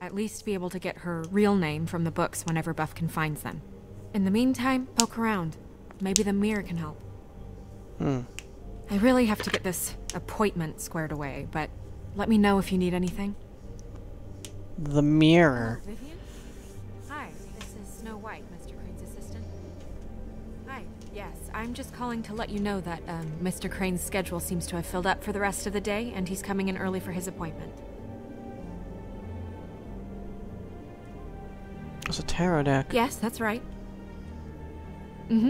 At least be able to get her real name from the books whenever Buffkin finds them. In the meantime, poke around. Maybe the mirror can help. I really have to get this appointment squared away, but let me know if you need anything. The mirror. Oh, Vivian? Hi, this is Snow White, Mr. Crane's assistant. Hi, yes, I'm just calling to let you know that Mr. Crane's schedule seems to have filled up for the rest of the day, and he's coming in early for his appointment. It's a tarot deck. Yes, that's right. Mm-hmm.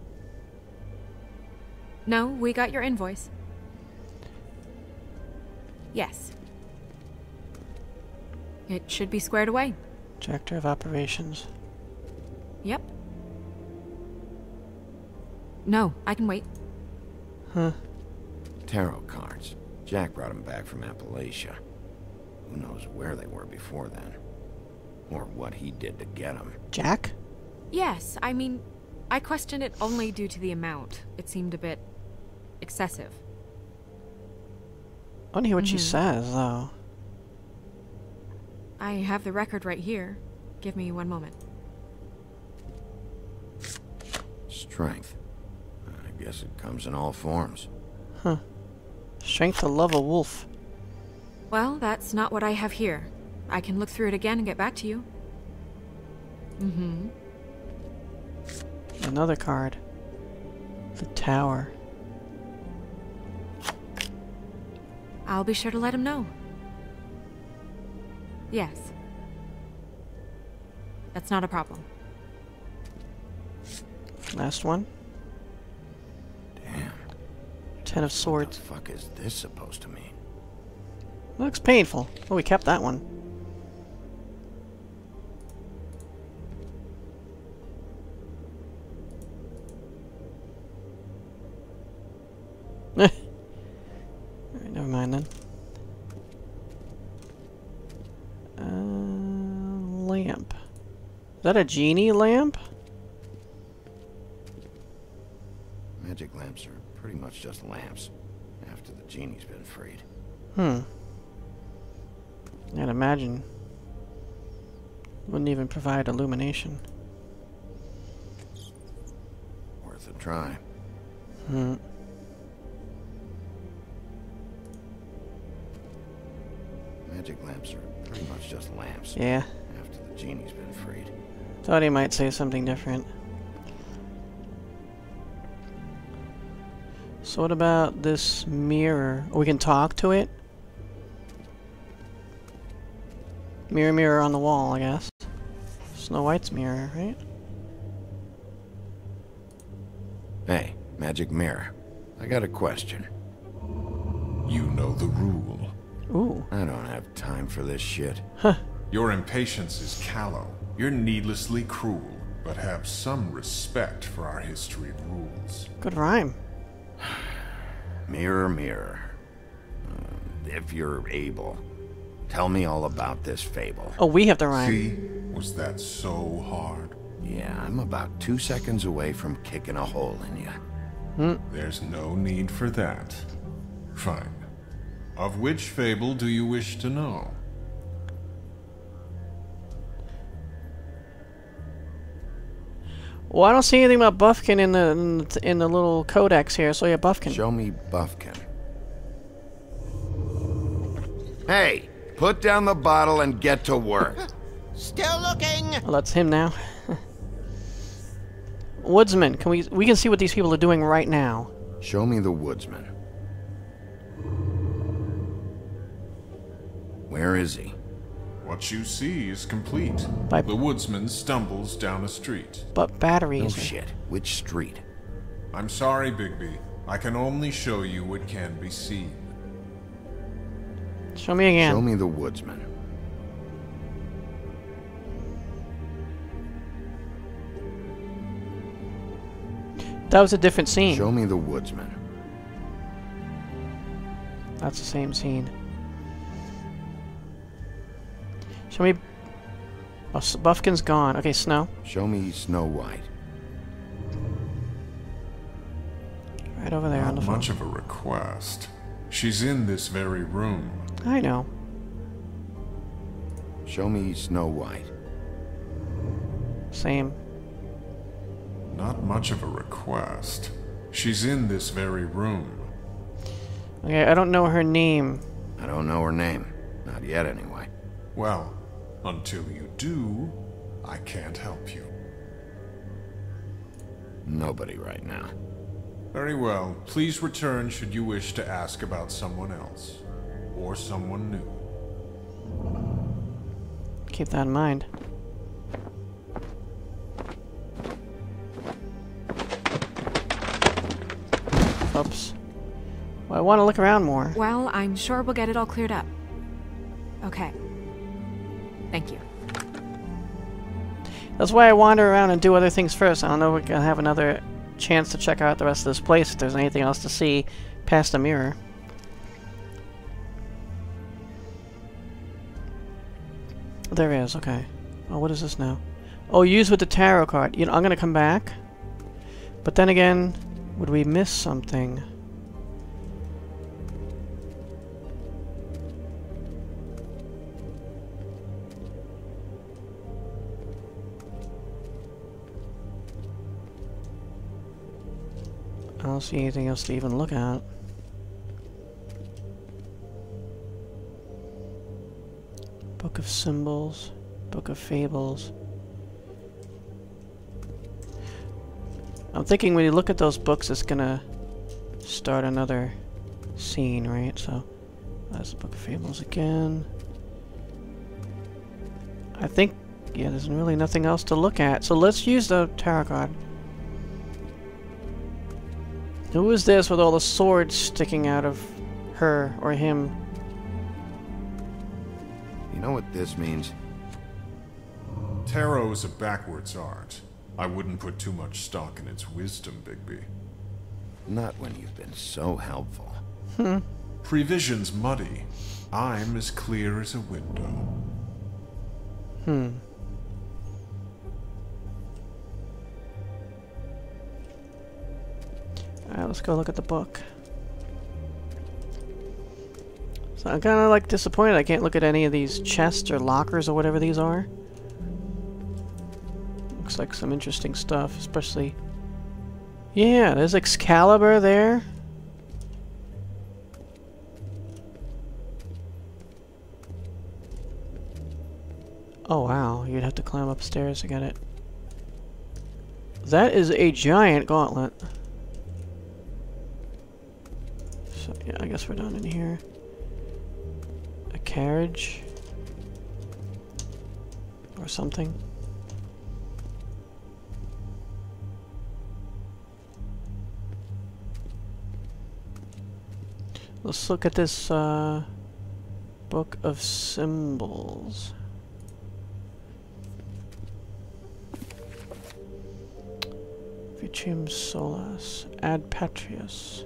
No, we got your invoice. Yes. It should be squared away. Director of Operations. Yep. No, I can wait. Huh. Tarot cards. Jack brought them back from Appalachia. Who knows where they were before then? Or what he did to get them. Jack? Yes, I mean, I questioned it only due to the amount. It seemed a bit excessive. I want to hear what she says, though. I have the record right here. Give me one moment. Strength. I guess it comes in all forms. Huh. Strength to love a wolf. Well, that's not what I have here. I can look through it again and get back to you. Mm-hmm. Another card. The Tower. I'll be sure to let him know. Yes. That's not a problem. Last one. Damn. Ten of Swords. What the fuck is this supposed to mean? Looks painful. Oh, we kept that one. Alright, never mind then. Lamp. Is that a genie lamp? Magic lamps are pretty much just lamps, after the genie's been freed. I'd imagine. Wouldn't even provide illumination. Worth a try. Magic lamps are pretty much just lamps. Yeah. After the genie's been freed. Thought he might say something different. So what about this mirror? Oh, we can talk to it? Mirror, mirror on the wall, I guess. Snow White's mirror, right? Hey, magic mirror. I got a question. You know the rule. Ooh. I don't have time for this shit. Huh. Your impatience is callow. You're needlessly cruel, but have some respect for our history and rules. Good rhyme. Mirror, mirror. If you're able, tell me all about this fable. Oh, we have the rhyme. See? Was that so hard? Yeah, I'm about 2 seconds away from kicking a hole in you. There's no need for that. Fine. Of which fable do you wish to know? Well, I don't see anything about Buffkin in the little codex here, so yeah, Buffkin. Show me Buffkin. Hey, put down the bottle and get to work. Still looking. Well, that's him now. Woodsman, we can see what these people are doing right now. Show me the Woodsman. Where is he? What you see is complete. By- The woodsman stumbles down a street. But batteries. No shit. Which street? I'm sorry, Bigby. I can only show you what can be seen. Show me again. Show me the Woodsman. That was a different scene. Show me the Woodsman. That's the same scene. Show me... Oh, Buffkin's gone. Okay, Snow. Show me Snow White. Right over there on the Not phone. much of a request. She's in this very room. I know. Show me Snow White. Same. Not much of a request. She's in this very room. Okay, I don't know her name. I don't know her name. Not yet, anyway. Well, until you do, I can't help you. Nobody right now. Very well. Please return should you wish to ask about someone else. Or someone new. Keep that in mind. Oops. Well, I want to look around more. Well, I'm sure we'll get it all cleared up. Okay. Thank you. That's why I wander around and do other things first. I don't know if we're going to have another chance to check out the rest of this place if there's anything else to see past the mirror. There is, okay. Oh, what is this now? Oh, use with the tarot card. You know, I'm going to come back. But then again, would we miss something? I don't see anything else to even look at. Book of Symbols, Book of Fables. I'm thinking when you look at those books, it's gonna start another scene, right? So, that's the Book of Fables again. I think, yeah, there's really nothing else to look at. So let's use the tarot card. Who is this with all the swords sticking out of her or him? You know what this means? Tarot is a backwards art. I wouldn't put too much stock in its wisdom, Bigby. Not when you've been so helpful. Prevision's muddy. I'm as clear as a window. Alright, let's go look at the book. So I'm kind of like disappointed I can't look at any of these chests or lockers or whatever these are. Looks like some interesting stuff, especially... Yeah, there's Excalibur there. Oh wow, you'd have to climb upstairs to get it. That is a giant gauntlet. So, yeah, I guess we're done in here. A carriage. Or something. Let's look at this Book of Symbols. Vicium Solus. Ad Patrius.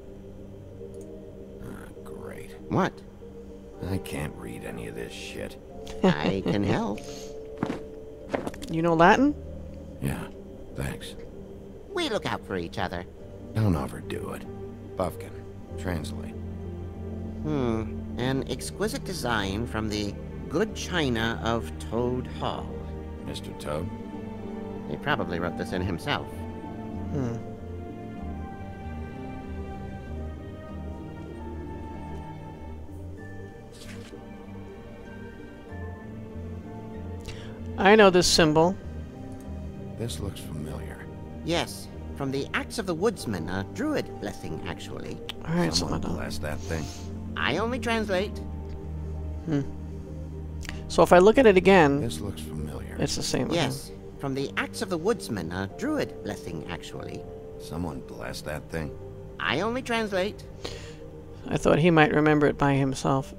Great. What? I can't read any of this shit. I can help. You know Latin? Yeah, thanks. We look out for each other. Don't overdo it. Buffkin, translate. An exquisite design from the good china of Toad Hall. Mr. Toad? He probably wrote this in himself. I know this symbol. This looks familiar. Yes, from the Acts of the Woodsman, a druid blessing, actually. Alright, Someone so bless that thing. I only translate. So if I look at it again, This looks familiar. it's the same. Yes, from the Acts of the Woodsman, a druid blessing, actually. Someone bless that thing. I only translate. I thought he might remember it by himself.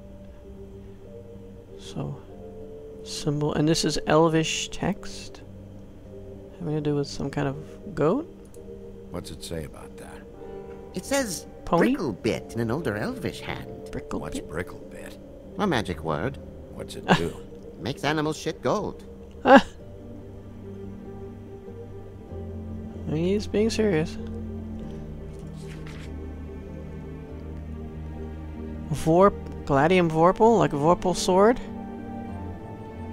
So, symbol, and this is Elvish text? Having to do with some kind of goat? What's it say about that? It says Pony? Bricklebit in an older Elvish hand. Brickle What's bit? Bricklebit? A magic word. What's it do? Makes animals shit gold. Ah! He's being serious. Gladium Vorpal? Like a Vorpal sword?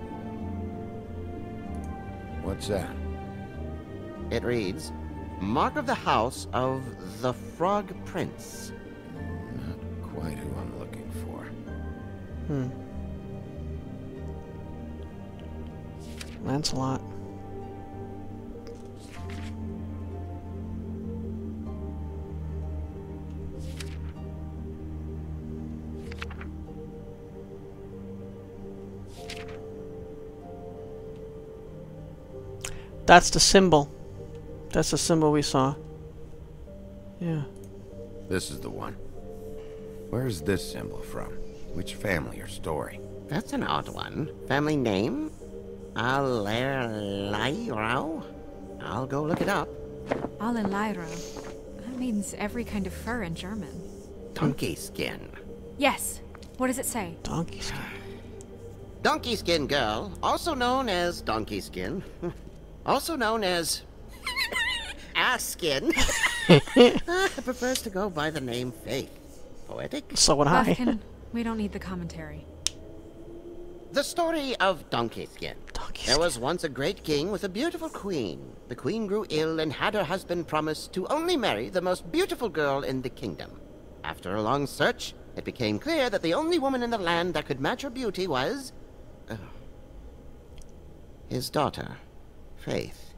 What's that? It reads, Mark of the House of the Frog Prince. Not quite who I'm looking for. Lancelot. That's the symbol. That's the symbol we saw. Yeah. This is the one. Where's this symbol from? Which family or story? That's an odd one. Family name? Allerleirauh? I'll go look it up. Allerleirauh. That means every kind of fur in German. Donkeyskin. Yes. What does it say? Donkeyskin. Donkeyskin girl, also known as Donkeyskin. Also known as Askin. Prefers to go by the name Faith. Poetic? So would I. Buffkin, we don't need the commentary. The story of Donkeyskin. Donkeyskin. There was once a great king with a beautiful queen. The queen grew ill and had her husband promise to only marry the most beautiful girl in the kingdom. After a long search, it became clear that the only woman in the land that could match her beauty was... his daughter, Faith.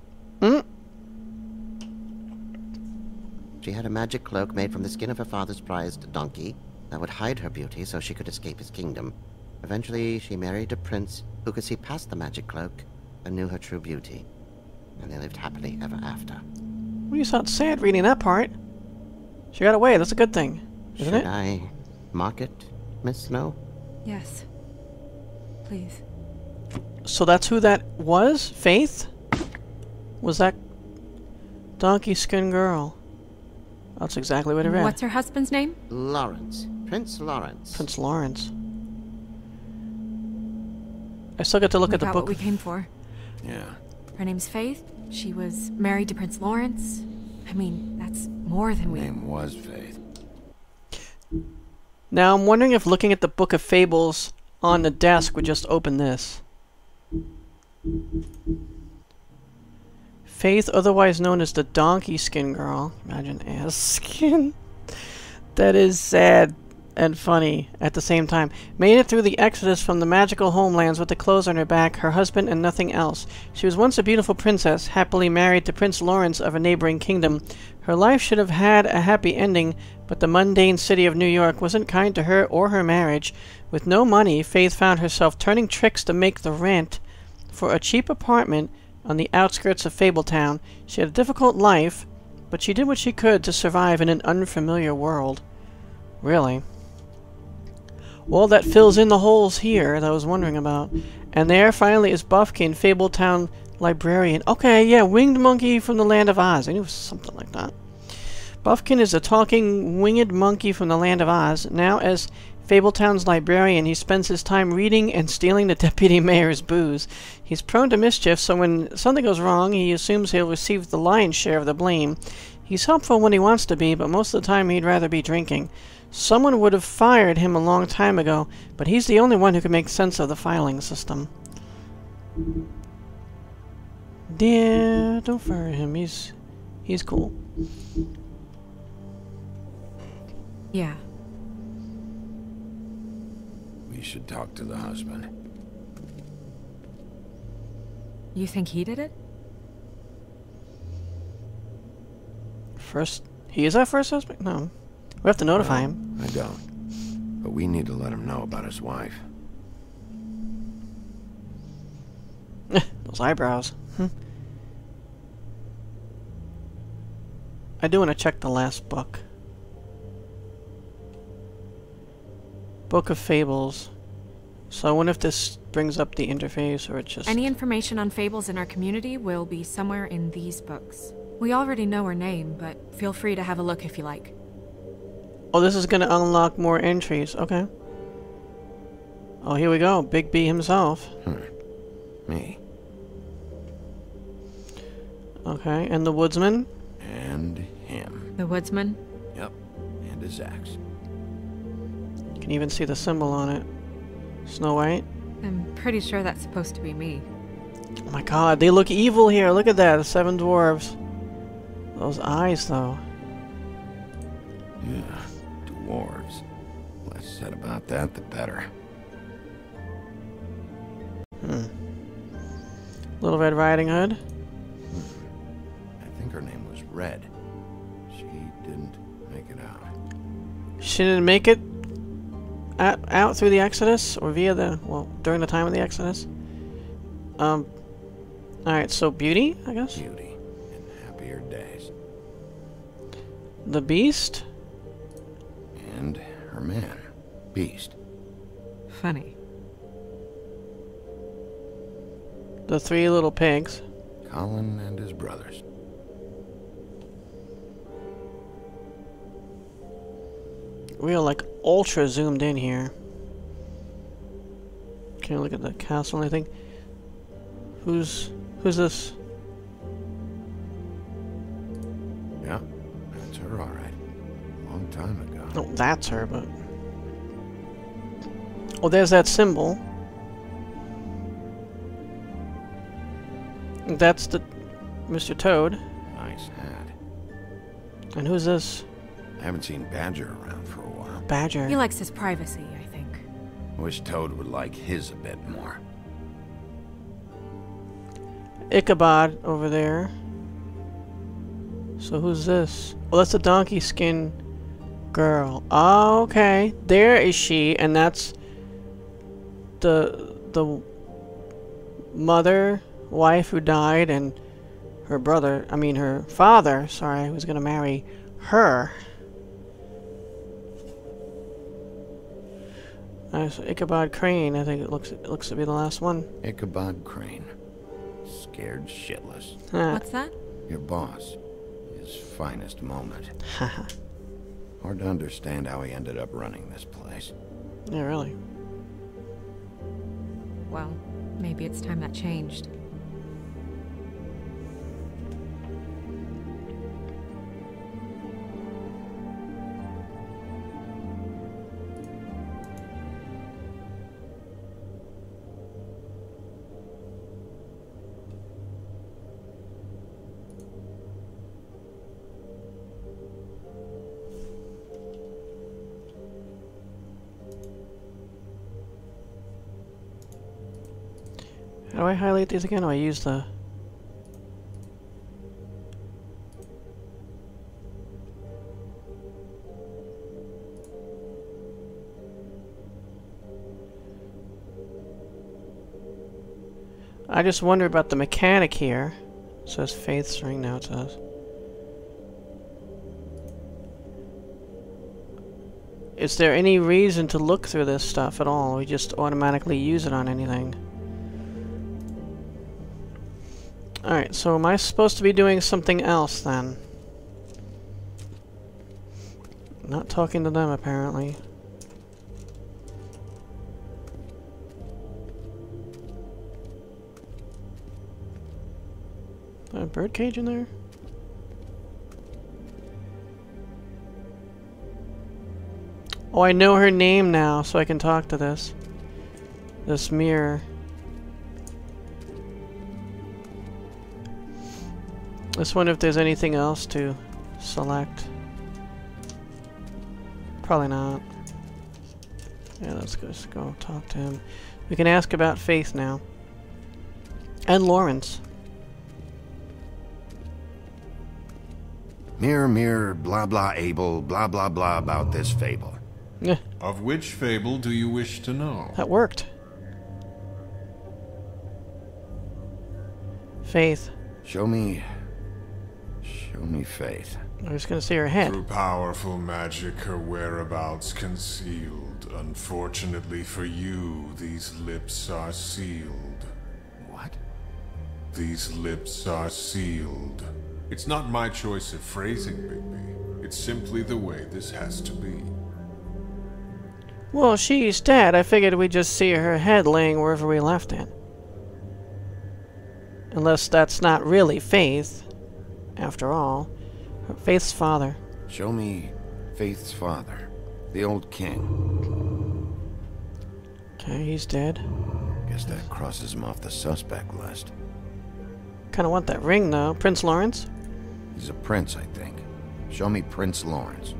She had a magic cloak made from the skin of her father's prized donkey that would hide her beauty so she could escape his kingdom. Eventually, she married a prince who could see past the magic cloak and knew her true beauty. And they lived happily ever after. Well, you sound sad reading that part. She got away. That's a good thing, isn't Should it? I mark it, Miss Snow? Yes. Please. So that's who that was? Faith? Was that Donkeyskin girl? That's exactly what I read. What's her husband's name? Lawrence. Prince Lawrence. Prince Lawrence. I still get to look We at the got book. what we came for. Yeah. Her name's Faith. She was married to Prince Lawrence. I mean, that's more than Her we... name was Faith. Now I'm wondering if looking at the Book of Fables on the desk would just open this. Faith, otherwise known as the Donkeyskin girl. Imagine ass skin. That is sad and funny at the same time. Made it through the exodus from the magical homelands with the clothes on her back, her husband, and nothing else. She was once a beautiful princess, happily married to Prince Lawrence of a neighboring kingdom. Her life should have had a happy ending, but the mundane city of New York wasn't kind to her or her marriage. With no money, Faith found herself turning tricks to make the rent for a cheap apartment on the outskirts of Fabletown. She had a difficult life, but she did what she could to survive in an unfamiliar world. Really? Well, that fills in the holes here that I was wondering about. And there, finally, is Buffkin, Fabletown librarian. Okay, yeah, winged monkey from the land of Oz. I knew it was something like that. Buffkin is a talking winged monkey from the land of Oz. Now, as Fabletown's librarian, he spends his time reading and stealing the deputy mayor's booze. He's prone to mischief, so when something goes wrong, he assumes he'll receive the lion's share of the blame. He's helpful when he wants to be, but most of the time he'd rather be drinking. Someone would have fired him a long time ago, but he's the only one who can make sense of the filing system. Yeah, don't fire him. He's cool. Yeah. We should talk to the husband. You think he did it? First, he is our first husband? No. We have to notify him. I don't. But we need to let him know about his wife. Those eyebrows. I do want to check the last book. Book of Fables. So I wonder if this brings up the interface or it just... Any information on fables in our community will be somewhere in these books. We already know her name, but feel free to have a look if you like. Oh, this is going to unlock more entries. Okay. Oh, here we go. Big B himself. Me. Okay, and the Woodsman? And him. The Woodsman? Yep. And his axe. You can even see the symbol on it. Snow White? I'm pretty sure that's supposed to be me. Oh my god, they look evil here. Look at that, the 7 dwarves. Those eyes, though. Yeah, dwarves. Less said about that, the better. Little Red Riding Hood. I think her name was Red. She didn't make it out. She didn't make it out through the Exodus? Or via the... well, during the time of the Exodus? Alright, so Beauty, I guess? Beauty in happier days. The Beast? And her man, Beast. Funny. The 3 little pigs. Colin and his brothers. We are like ultra zoomed in here. Can you look at the castle or anything? Who's this? Yeah, that's her, all right. Long time ago. No, that's her, but... oh, there's that symbol. That's the... Mr. Toad. Nice hat. And who's this? I haven't seen Badger around for a while. Badger. He likes his privacy, I think. Wish Toad would like his a bit more. Ichabod over there. So who's this? Oh, that's the Donkeyskin girl. Oh, okay. There is she, and that's the mother, wife who died, and her brother, I mean her father, sorry, who's gonna marry her. So Ichabod Crane, I think it looks to be the last one. Ichabod Crane. Scared shitless. What's that? Your boss. His finest moment. Hard to understand how he ended up running this place. Yeah, really. Well, maybe it's time that changed. How do I highlight these again? Oh, I use the... I just wonder about the mechanic here. It says Faith's Ring now, it says. Is there any reason to look through this stuff at all? We just automatically use it on anything. Alright, so am I supposed to be doing something else then? Not talking to them, apparently. Is there a birdcage in there? Oh, I know her name now, so I can talk to this. This mirror. Let's wonder if there's anything else to select. Probably not. Yeah, let's just go talk to him. We can ask about Faith now. And Lawrence. Mirror, mirror, blah blah able, blah blah blah about this fable. Yeah, Of which fable do you wish to know? that worked. Faith. Show me Faith. I was gonna see her head. Through powerful magic, her whereabouts concealed. Unfortunately for you, these lips are sealed. What? These lips are sealed. It's not my choice of phrasing, Bigby. It's simply the way this has to be. Well, she's dead. I figured we'd just see her head laying wherever we left it. Unless that's not really Faith, after all. Faith's father. Show me Faith's father, the old king. Okay, he's dead. Guess that crosses him off the suspect list. Kinda want that ring, though. Prince Lawrence? He's a prince, I think. Show me Prince Lawrence.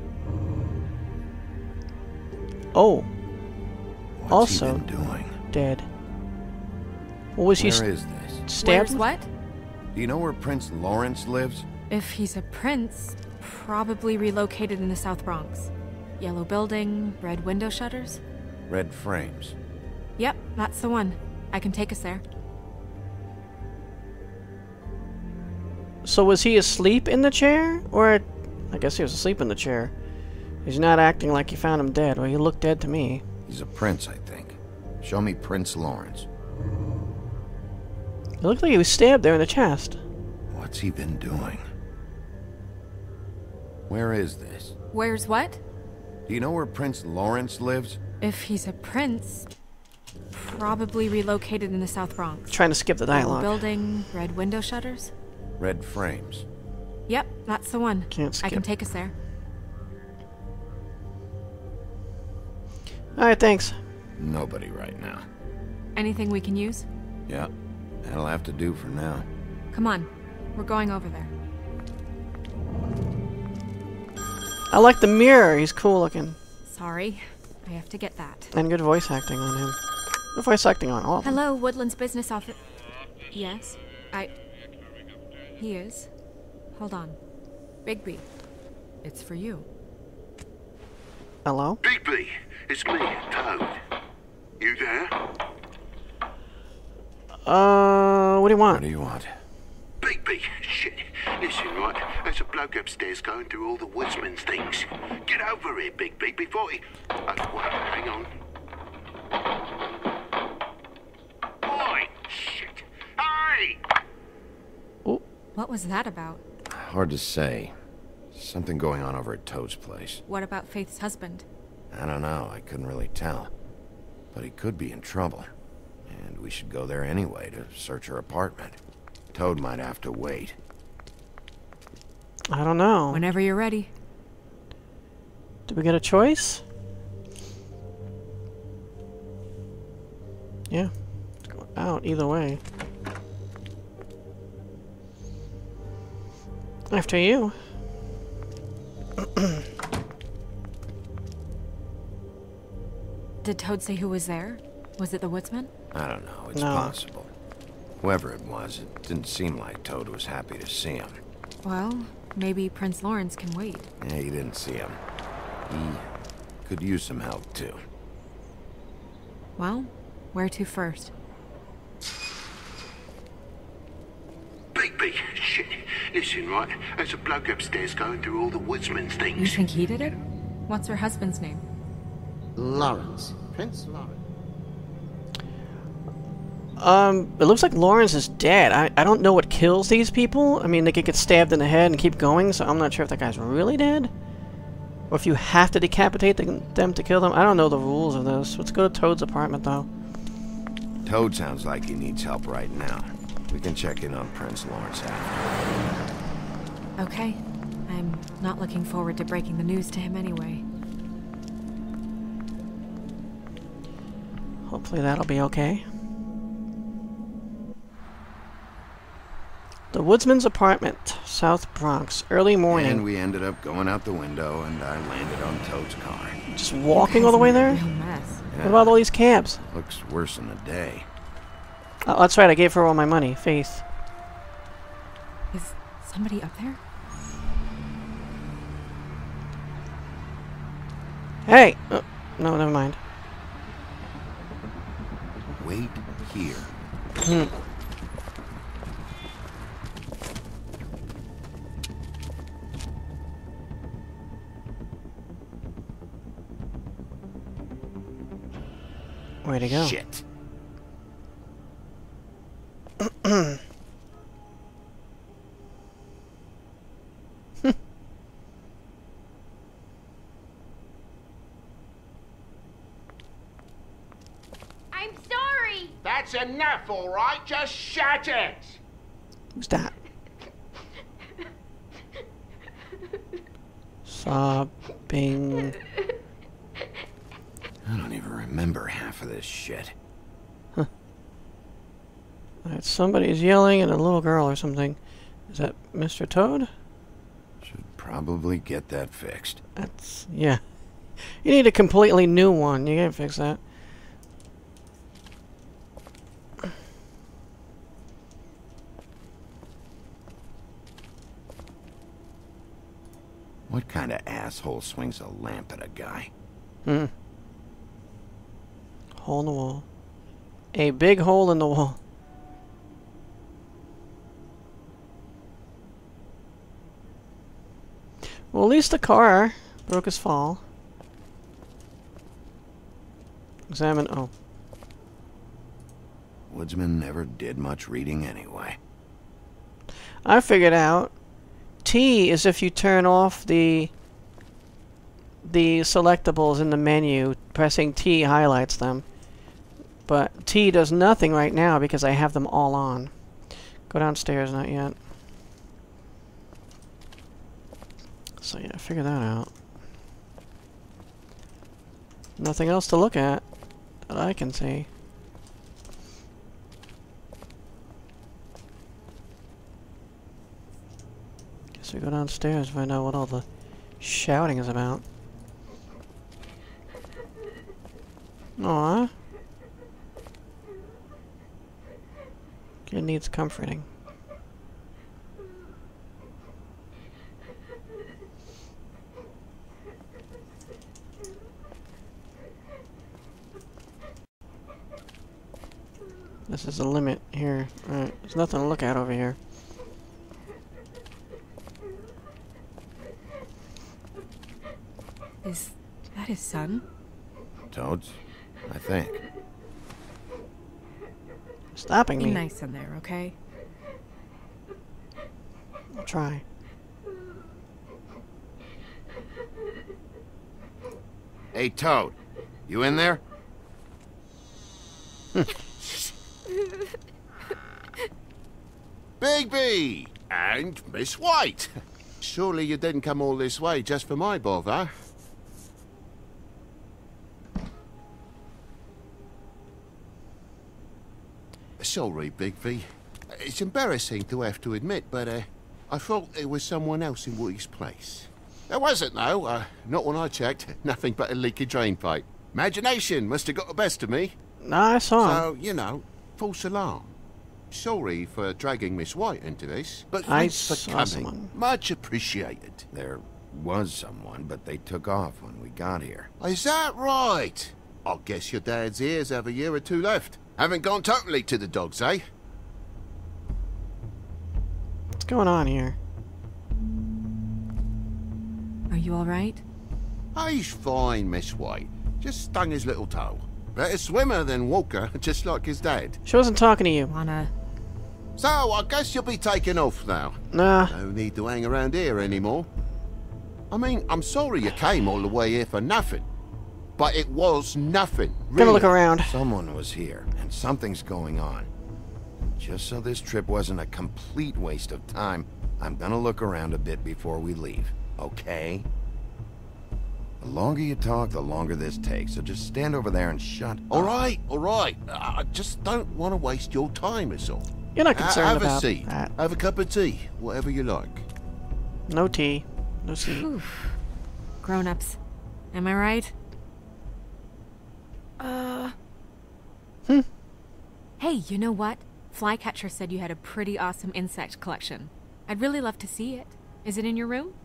Oh. What's Also he been doing? dead. What was he Where is this? stabbed? Where's what? Do you know where Prince Lawrence lives? If he's a prince, probably relocated in the South Bronx. Yellow building, red window shutters. Red frames. Yep, that's the one. I can take us there. So was he asleep in the chair? Or... I guess he was asleep in the chair. He's not acting like you found him dead. Well, he looked dead to me. He's a prince, I think. Show me Prince Lawrence. It looked like he was stabbed there in the chest. What's he been doing? Where is this? Where's what? Do you know where Prince Lawrence lives? If he's a prince, probably relocated in the South Bronx. Trying to skip the Yellow dialogue. building, red window shutters. Red frames. Yep, that's the one. Can't skip. I can take us there. Alright, thanks. Nobody right now. Anything we can use? Yeah, that'll have to do for now. Come on, we're going over there. I like the mirror. He's cool looking. Sorry, I have to get that. And good voice acting on him. Good voice acting on all of them. Hello, Woodland's business office. Yes, He is. Hold on. Bigby, it's for you. Hello? Bigby, it's me, Toad. You there? What do you want? What do you want? Bigby, shit. Listen, right, there's a bloke upstairs going through all the Woodsman's things. Get over here, Bigby, before he... Oh, wait, hang on. Oi, shit. Hey! Oh, What was that about? Hard to say. Something going on over at Toad's place. What about Faith's husband? I don't know, I couldn't really tell. But he could be in trouble. And we should go there anyway to search her apartment. Toad might have to wait. I don't know. Whenever you're ready. Do we get a choice? Yeah. Let's go out either way. After you. Did Toad say who was there? Was it the Woodsman? I don't know, it's No. possible. Whoever it was, it didn't seem like Toad was happy to see him. Well, maybe Prince Lawrence can wait. Yeah, he didn't see him. He could use some help, too. Well, where to first? Bigby, shit. Listen, right, there's a bloke upstairs going through all the Woodsman's You things. think he did it? What's her husband's name? Lawrence. Prince Lawrence. It looks like Lawrence is dead. I don't know what kills these people. I mean, they could get stabbed in the head and keep going, so I'm not sure if that guy's really dead. Or if you have to decapitate them to kill them. I don't know the rules of this. Let's go to Toad's apartment, though. Toad sounds like he needs help right now. We can check in on Prince Lawrence after. Okay. I'm not looking forward to breaking the news to him anyway. Hopefully that'll be okay. The Woodsman's apartment, South Bronx, early morning. And we ended up going out the window, and I landed on Toad's car. Just walking all the way there? Real mess. What about all these cabs? Looks worse in the day. Oh, that's right, I gave her all my money. Faith. Is somebody up there? Hey! Oh, no, never mind. Wait here. Way to go. Shit. I'm sorry. That's enough, all right? Just shut it. Who's that? Sobbing. I don't even remember half of this shit. Alright, somebody's yelling and a little girl or something. Is that Mr. Toad? Should probably get that fixed. That's... yeah. You need a completely new one. You can't fix that. What kind of asshole swings a lamp at a guy? Hole in the wall. A big hole in the wall. Well, at least the car broke his fall. Examine... oh. Woodsman never did much reading anyway. I figured out. T is if you turn off the selectables in the menu. Pressing T highlights them. But T does nothing right now because I have them all on. Go downstairs, not yet. So yeah, figure that out. Nothing else to look at that I can see. Guess we go downstairs and find out what all the shouting is about. Aww. Kid needs comforting. This is the limit here. Alright, there's nothing to look at over here. Is that his son? Toads? I think. Stopping Be me. nice in there, okay? I'll try. Hey, Toad. You in there? Bigby! And Miss White! Surely you didn't come all this way just for my bother? Sorry, Bigby. It's embarrassing to have to admit, but I thought there was someone else in Woody's place. There wasn't, though. Not when I checked. Nothing but a leaky drain pipe. Imagination must have got the best of me. Nah, I saw him. So, you know, false alarm. Sorry for dragging Miss White into this, but I thanks for saw coming. someone. Much appreciated. There was someone, but they took off when we got here. Is that right? I guess your dad's ears have a year or two left. Haven't gone totally to the dogs, eh? What's going on here? Are you alright? He's fine, Miss White. Just stung his little toe. Better swimmer than walker, just like his dad. She wasn't talking to you. Wanna... So, I guess you'll be taking off now. Nah. No need to hang around here anymore. I mean, I'm sorry you came all the way here for nothing. But it was nothing, really. Gonna look around. Someone was here, and something's going on. Just so this trip wasn't a complete waste of time, I'm gonna look around a bit before we leave, okay? The longer you talk, the longer this takes, so just stand over there and shut up. All right. I just don't want to waste your time, is all. You're not concerned have about a seat. that. Have a cup of tea, whatever you like. No tea. No seat. Grown-ups. Am I right? Hey, you know what? Flycatcher said you had a pretty awesome insect collection. I'd really love to see it. Is it in your room?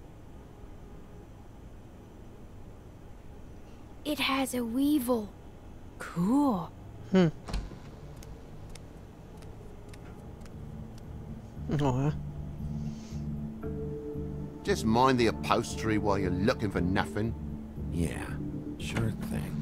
It has a weevil. Cool. Oh, Just mind the upholstery while you're looking for nothing. Yeah, sure thing.